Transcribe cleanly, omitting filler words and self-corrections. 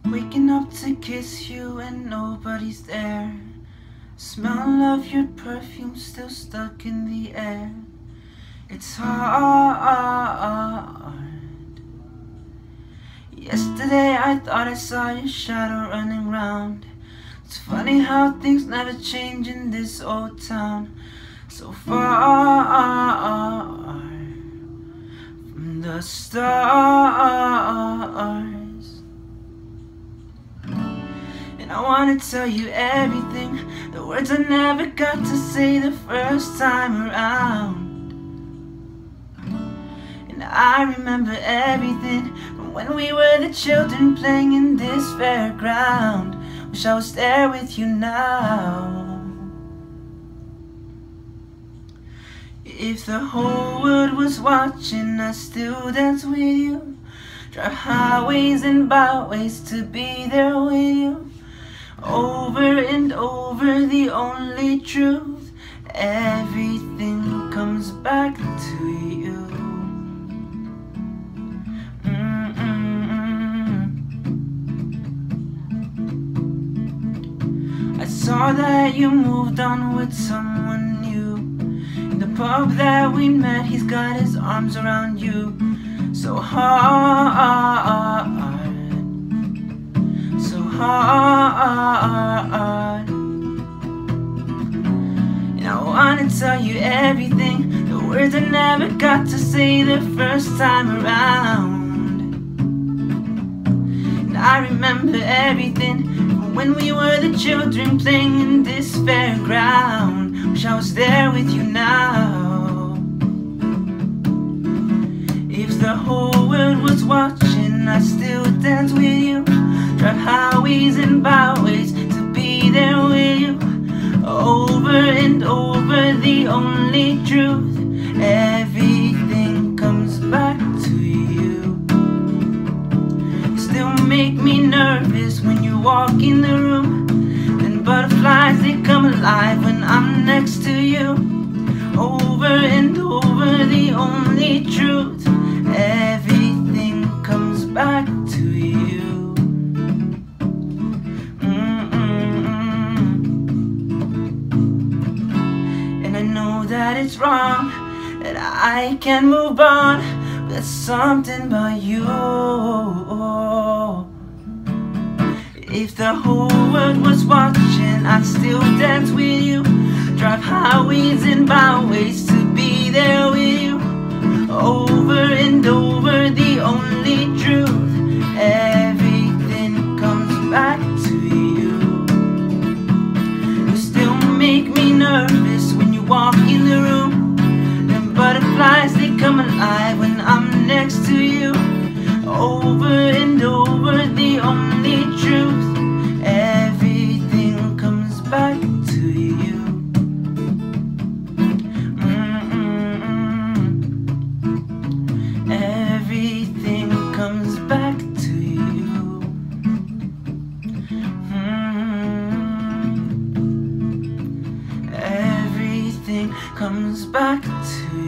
Waking up to kiss you and nobody's there. Smell of your perfume still stuck in the air. It's hard. Yesterday I thought I saw your shadow running round. It's funny how things never change in this old town. So far from the stars. And I wanna tell you everything, the words I never got to say the first time around. And I remember everything from when we were the children playing in this fairground. Wish I was there with you now. If the whole world was watching, I'd still dance with you. Drive highways and byways to be there with you. Over and over, the only truth, everything comes back to you. I saw that you moved on with someone new. In the pub that we met, he's got his arms around you. So hard, so hard. And I wanna tell you everything, the words I never got to say the first time around. And I remember everything from when we were the children playing in this fairground. Wish I was there with you now. If the whole world was watching, I'd still dance with you. Drive highways and byways to be there with you. Over and over, the only truth, everything comes back to you. You still make me nervous when you walk in the room. And butterflies, they come alive when I'm next to you. Over and over, the only truth, everything comes back to you. And I know that it's wrong, that I can't move on, but there's something about you. If the whole world was watching, I'd still dance with you. Drive highways and byways to be there with you. Over and over, the only truth, everything comes back to you. You still make me nervous when you walk in the room. And butterflies, they come alive when I'm next to you. Over and over, the only truth, everything comes back to you. Everything comes back to you. Everything comes back to you.